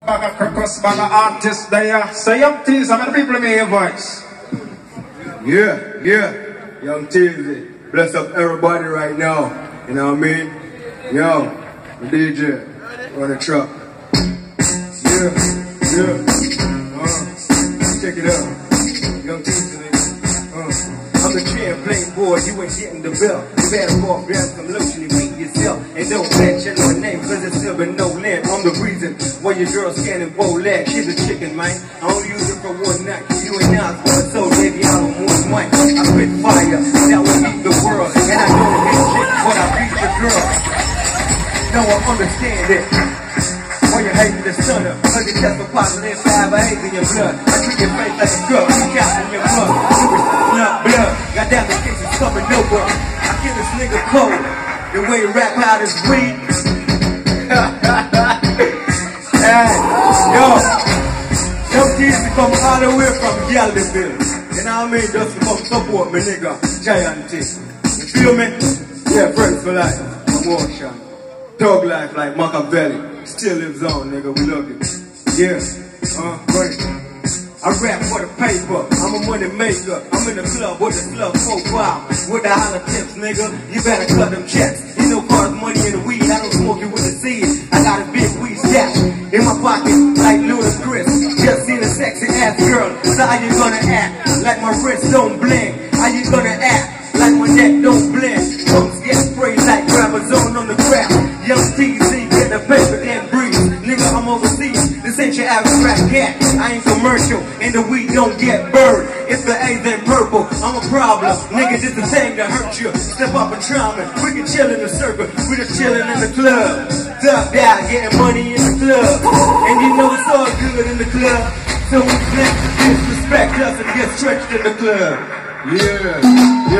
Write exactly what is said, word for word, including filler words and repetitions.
Bag of crocus, bag of artists there. So young teens, how many people may your voice? Yeah, yeah. Young teens, bless up everybody right now. You know what I mean? Yo, the D J, run the truck. Yeah, yeah. Uh, check it out. Young teens, uh. I'm the champlain boy, you ain't getting the bill. You better go off, grab some lotion and beat yourself. And don't mention my name, cause it's still been no land. I'm the reason why your girl's scanning bow leg. She's a chicken, man. I only use it for one night. You ain't now for it, so baby, I don't want mic. I spit fire, that will eat the world. And I don't hate shit, but I beat the girl. No, I understand it. Why you hating the stunner? Cause you test for positive five or eight in your blood. I treat your face like a drug, you got in your blood. Blood, blood, goddamn the case is coming over. I kill this nigga cold. The way he rap out his weed. Hey, yo, some kids come all the way from Galderville. You know what I mean? Just come support me, nigga. Giant thing. You feel me? Yeah, friends for life. Emotion. Dog life like Machiavelli. Still lives on, nigga. We love you. Yeah. Uh, great. I rap for the paper, I'm a money maker. I'm in the club with the club profile. With the holler tips, nigga, you better cut them checks. You know cars, money, and the weed, I don't smoke it with the seed. I got a big weed stash in my pocket, like Ludacris. Just seen a sexy ass girl, so how you gonna act? Like my wrist don't blink. How you gonna act? Like my neck don't blink. Pumps get sprayed like Grabazone on the crap. Young T Z, get the paper and breathe. Nigga, I'm overseas. This ain't your average rap cat. I ain't commercial, and the weed don't get burned. If the A's ain't purple, I'm a problem. Nigga, this the thing that hurt you. Step up and try me. We can chill in the circle. We just chillin' in the club. Duck down, getting money in the club. And you know it's all good in the club. So we can't disrespect us and get stretched in the club. Yeah.